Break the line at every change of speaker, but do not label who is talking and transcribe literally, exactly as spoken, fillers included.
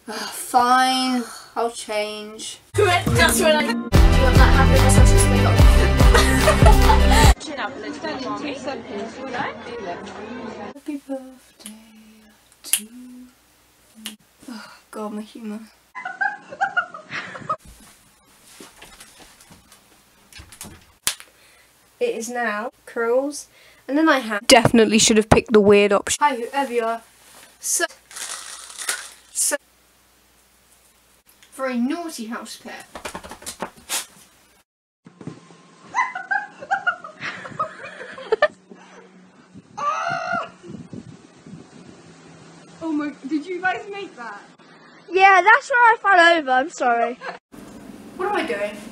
Fine, I'll change.
That's when I... You want that happiness to chin up a little bit for me. Would I?
Happy birthday to you. Oh, God, my humour. It is now curls, and then I have... Definitely should have picked the weird option. Hi, whoever you are. So... So... For a naughty house pet.
Oh my, did you guys make that?
Yeah, that's where I fell over, I'm sorry.
What am I doing?